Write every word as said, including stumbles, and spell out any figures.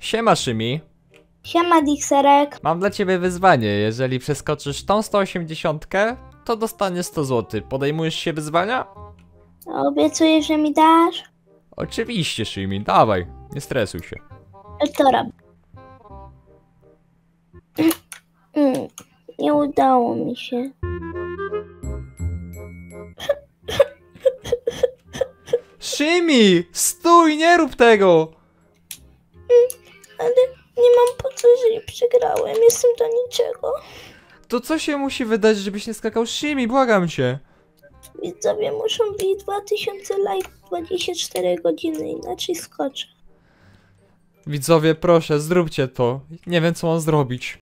Siema, Szymi. Siema, Dixerek. Mam dla ciebie wyzwanie. Jeżeli przeskoczysz tą sto osiemdziesiątkę, to dostaniesz sto złotych. Podejmujesz się wyzwania? Obiecujesz, że mi dasz? Oczywiście, Szymi. Dawaj. Nie stresuj się. To robię. Mm, Nie udało mi się. Szymi! Stój! Nie rób tego! Ale nie mam po co, jeżeli przegrałem. Jestem do niczego. To co się musi wydać, żebyś nie skakał? Szymi, błagam cię. Widzowie muszą bić dwa tysiące lajków dwadzieścia cztery godziny, inaczej skoczę. Widzowie, proszę, zróbcie to. Nie wiem, co mam zrobić.